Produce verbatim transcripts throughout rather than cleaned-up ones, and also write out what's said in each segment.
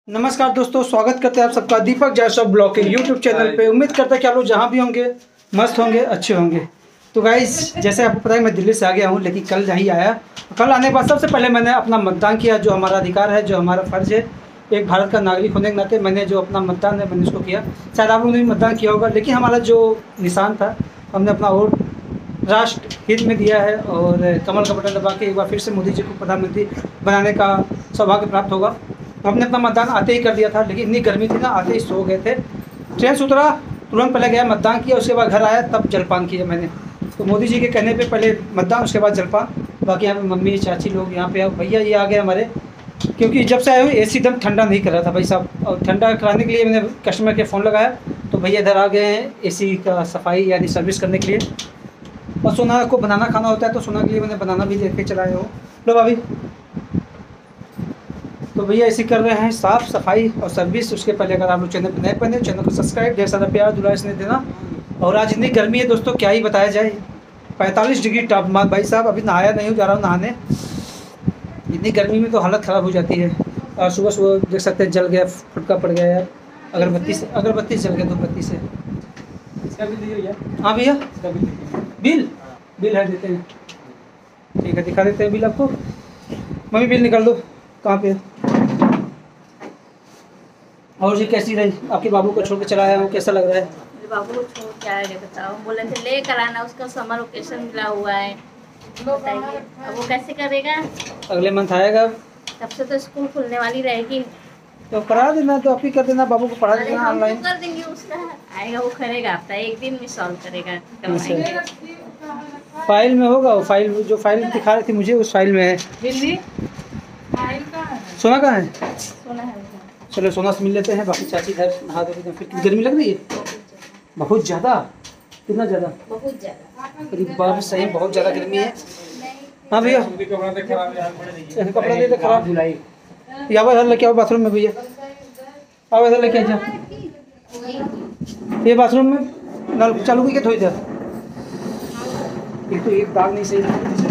नमस्कार दोस्तों, स्वागत करते हैं आप सबका दीपक जायसवाल ब्लॉग के यूट्यूब चैनल पे। उम्मीद करते हैं कि आप लोग जहाँ भी होंगे मस्त होंगे, अच्छे होंगे। तो गाइस, जैसे आपको पता है मैं दिल्ली से आ गया हूँ, लेकिन कल नहीं आया। कल आने के बाद सबसे पहले मैंने अपना मतदान किया, जो हमारा अधिकार है, जो हमारा फ़र्ज़ है एक भारत का नागरिक होने के नाते। मैंने जो अपना मतदान है मैंने उसको किया। शायद आप लोगों ने भी मतदान किया होगा, लेकिन हमारा जो निशान था हमने अपना वोट राष्ट्र हित में दिया है और कमल का बटन दबा के एक बार फिर से मोदी जी को प्रधानमंत्री बनाने का सौभाग्य प्राप्त होगा। हमने अपना मतदान आते ही कर दिया था, लेकिन इतनी गर्मी थी ना, आते ही सो गए थे। ट्रेन से उतरा, तुरंत पहले गया मतदान किया, उसके बाद घर आया, तब जलपान किया मैंने। तो मोदी जी के कहने पे पहले मतदान, उसके बाद जलपान। बाकी यहाँ पे मम्मी चाची लोग यहाँ पे, भैया ये आ गए हमारे, क्योंकि जब से आए हुए ए सी एकदम ठंडा नहीं कर रहा था भाई साहब। और ठंडा कराने के लिए मैंने कस्टमर के फ़ोन लगाया, तो भैया इधर आ गए हैं ए सी का सफाई यानी सर्विस करने के लिए। और सोना को बनाना खाना होता है, तो सोना के लिए मैंने बनाना भी लेके चलाए हो। लो भाभी, तो भैया ऐसे कर रहे हैं साफ़ सफाई और सर्विस। उसके पहले अगर आप लोग चैनल पर नए बने, चैनल को सब्सक्राइब, ढेर सारा प्यार दुलार से देना। और आज इतनी गर्मी है दोस्तों, क्या ही बताया जाए। पैंतालीस डिग्री तापमान भाई साहब। अभी नहाया नहीं हूँ, जा रहा हूँ नहाने। इतनी गर्मी में तो हालत ख़राब हो जाती है। और सुबह सुबह देख सकते हैं जल गया, फुटका पड़ गया यार अगरबत्ती से। अगरबत्ती जल गया धूपबत्ती से। हाँ भैया, बिल बिल है, देते हैं। ठीक है, दिखा देते हैं बिल आपको। मम्मी बिल निकाल दो, कहाँ पे है? और जी कैसी रही? आपके बाबू को छोड़ के चला आया हूँ, कैसा लग रहा है? मेरे बाबू को छोड़ के आए बताओ, बोले थे लेकर आना, उसका समर वेकेशन मिला हुआ है। बताइए अब वो कैसे करेगा? अगले मंथ आएगा, तब से तो स्कूल खुलने वाली रहेगी। तो करा देना, तो आप ही कर देना, बाबू को पढ़ा अरे देना हम ऑनलाइन। तो कर देंगे, उसका आएगा वो करेगा, हफ्ता एक दिन में सॉल्व करेगा, करवाएंगे। फाइल में होगा वो, फाइल जो फाइल दिखा रही थी मुझे, उस फाइल में है। दिल्ली सोना कहाँ है? सोना है। चलो सोना से मिल लेते हैं। बाकी चाची घर नहा दे देते हैं। फिर कितनी गर्मी लग रही है? बहुत ज़्यादा। कितना ज़्यादा? बहुत ज़्यादा। अरे बाप, सही बहुत ज़्यादा गर्मी है। हाँ भैया, कपड़ा दे दे खराब। या इधर लेके आओ बाथरूम में भैया, आओ इधर लेके जा। ये बाथरूम में नल चालू करके धो इधर। एक तो एक दाग नहीं सही।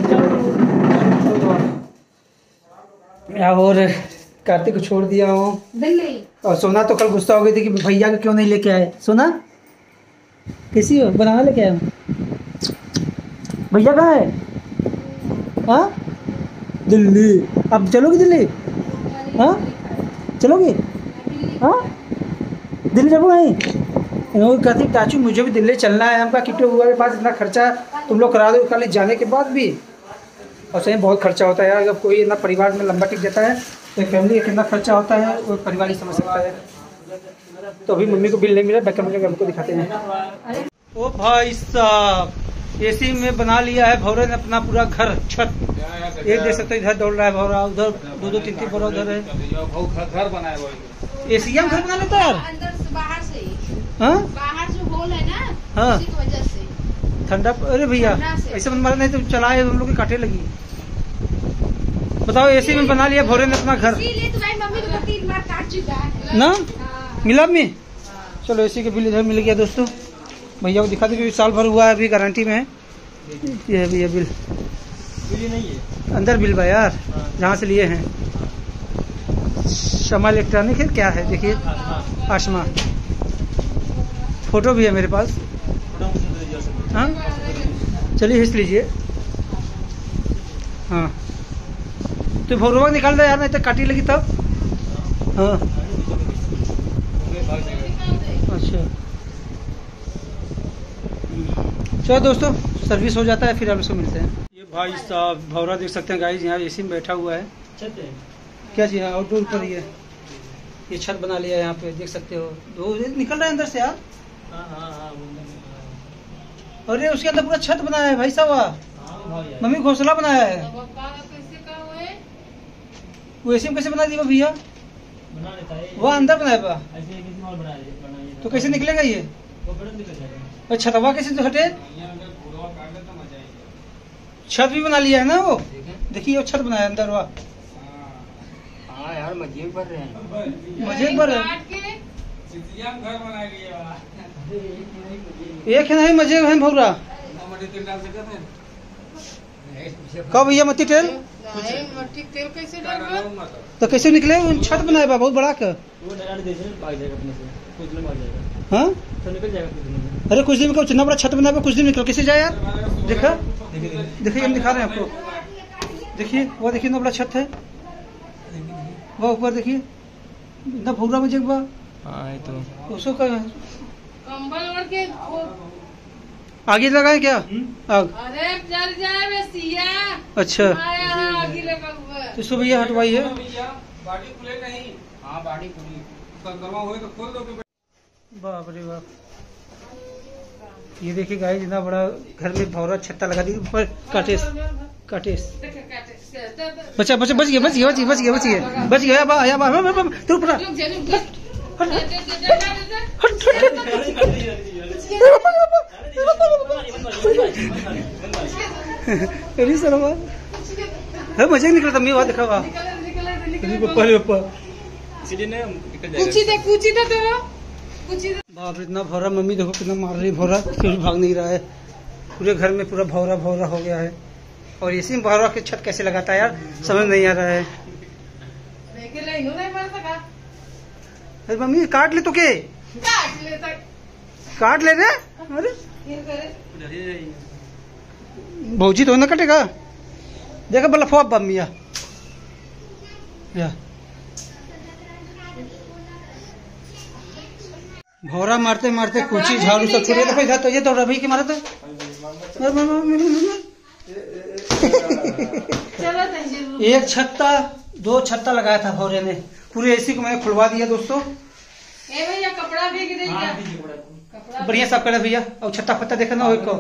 और कार्तिक को छोड़ दिया हूँ। और सोना तो कल गुस्सा हो गई थी कि भैया को क्यों नहीं लेके आए। सोना कैसी हो? बनाना लेके आया हूँ। भैया कहाँ है? हाँ दिल्ली। अब चलोगी दिल्ली? हाँ चलोगी? हाँ दिल्ली चलो नहीं? कहती चाचू मुझे भी दिल्ली चलना है। हमका किट्टू हुआ के पास इतना खर्चा तुम लोग करा दो खाली जाने के बाद भी। और सही बहुत खर्चा होता है यार। जब कोई इतना परिवार में लंबा टिक जाता है तो फैमिली का कितना खर्चा होता है वो परिवार ही समझ सकता है। तो अभी मम्मी को बिल नहीं मिला, बैक मुझे हमको दिखाते हैं। ओ भाई साहब, एसी में बना लिया है भौरे ने अपना पूरा घर, छत। एक देख सकते इधर दौड़ रहा है भौरा, उधर दो दो तीन तीन भौरा उधर है। घर बनाया एसी में घर बना लेता है अंदर से बाहर से ही। हाँ बाहर जो होल है ना, हाँ उसी की वजह से ठंडा। अरे भैया ऐसे मन मारा नहीं तो चलाए हम लोग के काटे लगी। बताओ, एसी में बना लिया भौरे ने अपना घर। इसीलिए तो भाई मम्मी को तीन बार काट चुका है ना। हाँ। मिला में। चलो एसी के बिल इधर मिल गया दोस्तों। भैया को दिखा दो, साल भर हुआ है, अभी गारंटी में है। ये है भैया बिल। बिल नहीं है अंदर बिल बा यार, जहाँ से लिए हैं। शमा इलेक्ट्रॉनिक है क्या है, देखिए आसमा। फोटो भी है मेरे पास। हाँ चलिए हिस्स लीजिए। हाँ तो फोटो निकाल दो यार, नहीं तो काटी लगी तब। हाँ अच्छा चलो दोस्तों, सर्विस हो जाता है फिर हम इसको मिलते हैं। ये भाई साहब भौरा देख सकते हैं गाइस, यहाँ एसी में बैठा हुआ है। क्या चीज़ है? आउटडोर पर ही है। ये छत बना लिया है यहाँ पे, देख सकते हो। दो निकल रहा है अंदर से यार। अरे उसके अंदर पूरा छत बनाया है भाई साहब। मम्मी घोंसला बनाया है। वो एसी में कैसे बना दिया भैया? वो अंदर बनाया बा, तो कैसे निकलेगा ये? और छतवा कैसे तो हटे? छत भी बना लिया है ना वो, देखिए वो छत बनाया अंदर। वाह हाँ यार, मजे कर रहे हैं, मजे कर रहे हैं। एक है नहीं मजे है भौरा। कब भैया मट्टी तेल नहीं मट्टी तेल कैसे डालबो? तो कैसे निकले? छत बनाए बा बहुत बड़ा का। हाँ अरे कुछ दिन में इतना बड़ा छत बनाए कुछ दिन निकल कैसे जाए यार? देखा देखिए हम दिखा रहे हैं आपको। देखिए वो देखिए इतना बड़ा छत है, वो ऊपर देखिए इतना भूरा में जगह तो उसको का कंबल ओढ़ के वो- आगे लगाए क्या आग? अरे जल जाए बे सिया। अच्छा आया है आगे लगा हुआ है। तो इसको भैया हटवाई है। बाड़ी खुले नहीं। हाँ बाड़ी खुली। गर्मा हुए तो खोल दो। बाप रे बाप, ये देखिए गाइस इतना बड़ा घर में भौरा छत्ता लगा दी ऊपर। काटेस काटेस बचा बचा बच गया बच गया बच गया बच गया बच गया बच गया बा या बा तू ऊपर रुक जा रुक जा। हट दे दे दे दे दे। हट अरे सर है मजा निकला था मैं वहाँ देखा वहाँ निकल निकल निकल। पहले ऊपर। कुची दे कुची दे तो कुची दे। बाप रे इतना भौरा, मम्मी देखो कितना मार रही भौरा, फिर भाग नहीं रहा है। पूरे घर में पूरा भौरा भौरा हो गया है। और इसी में भौरा की छत कैसे लगाता है यार, समझ नहीं आ रहा है। देखे ले यूं नहीं मार सका। अरे मम्मी काट ले तो के काट ले तक काट ले रे। अरे फिर करे। भौजी तो न कटेगा। देखो बल्ला फोप बम्मिया या भौरा मारते मारते कुची झाड़ू सब छूटे। देखो इधर तो ये तो रवि के मारे थे। चलो तंजीर। एक छत्ता दो छत्ता लगाया था भौरे ने, पूरे एसी को मैंने खुलवा दिया दोस्तों। ए भैया कपड़ा भीग दे क्या? कपड़ा बढ़िया साफ करे भैया। और छत्ता फत्ता देखा ना को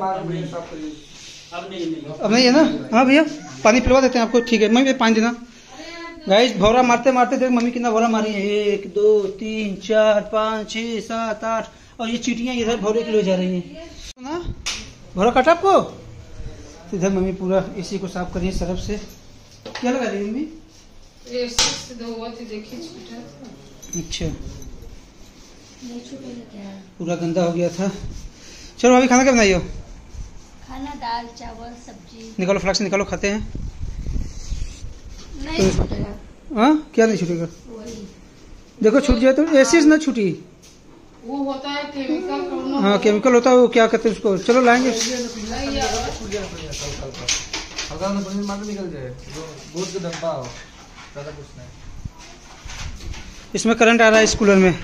अब नहीं है ना। हाँ भैया पानी पिलवा देते हैं आपको। ठीक है मम्मी पानी देना। गाइस भौरा मारते मारते देख मम्मी कितना भौरा मारी है। एक दो तीन चार पाँच छः सात आठ। और ये चीटियाँ इधर भौरे के लिए जा रही हैं ना। भौरा काटा आपको? तो इधर मम्मी पूरा एसी को साफ करिए सरफ से। क्या लगा रही है मम्मी? ये से दो वो तो देखी छूटा। अच्छा नहीं छूटेगा क्या? पूरा गंदा हो गया था। चलो अभी खाना क्या बनाई हो? खाना दाल चावल सब्जी। निकालो फ्लास्क निकालो खाते हैं। नहीं छूटेगा। हाँ क्या नहीं छूटेगा? वही देखो छूट जाए तो एसिड ना छूटी। वो होता है केमिकल कौन? हाँ केमिकल होता है वो, क्या कहते हैं उसको। चलो लाएंगे। हल्का सा पनीर मार के निकल जाए। दूध का डब्बा हो ज्यादा कुछ नहीं। इसमें करंट आ रहा है इस कूलर में।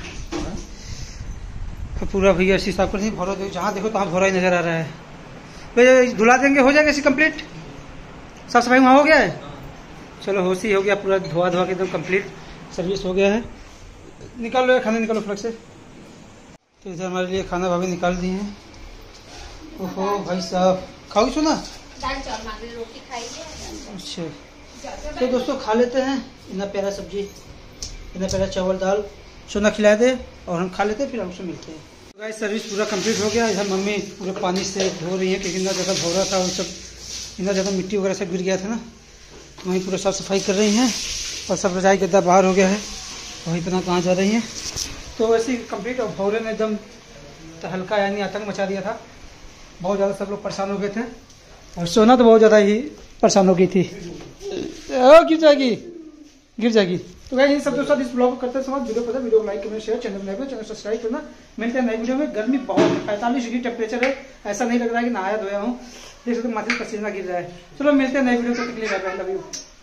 तो पूरा भैया ऐसी साफ कर दी। भौरा देखो जहाँ देखो तहाँ भौरा ही नजर आ रहा है। भैया धुला देंगे हो जाएगा इसी कंप्लीट। साफ सफाई वहाँ हो गया है। चलो होशी हो गया पूरा धोआ धोआ के एकदम कंप्लीट सर्विस हो गया है। निकाल लो खाना निकालो फ्लग से। तो इधर हमारे लिए खाना भाभी निकाल दिए हैं। ओहो भाई साहब खाओ सुना। दाल चावल मांग रही, रोटी खाइए। अच्छा तो दोस्तों खा लेते हैं। इतना प्यारा सब्जी इतना प्यारा चावल दाल सोना खिला दे और हम खा लेते हैं, फिर हमसे मिलते हैं। तो गाइस सर्विस पूरा कंप्लीट हो गया। इधर मम्मी पूरे पानी से धो रही है क्योंकि इतना ज़्यादा भौरा था और सब इतना ज़्यादा मिट्टी वगैरह सब गिर गया था ना। तो वहीं पूरा साफ़ सफाई कर रही हैं और सब रजाई गद्दा बाहर हो गया है। वहीं पर कहाँ जा रही हैं। तो वैसे ही कम्प्लीट। और भौरे ने एकदम तहलका यानी आतंक मचा दिया था। बहुत ज़्यादा सब लोग परेशान हो गए थे और सोना तो बहुत ज़्यादा ही परेशान हो गई थी। गिर जाएगी गिर जाएगी। तो गाइस इन सब दोस्तों इस ब्लॉग को करते समय वीडियो पसंद वीडियो को लाइक करना शेयर चैनल में चैनल सब्सक्राइब करना। मिलते हैं नई वीडियो में। गर्मी बहुत है, पैंतालीस डिग्री टेम्परेचर है। ऐसा नहीं लग रहा है कि नहाया धोया हूँ। देख सकते माथे पसीना गिर रहा है। चलो मिलते हैं नई वीडियो तक के लिए। Love you.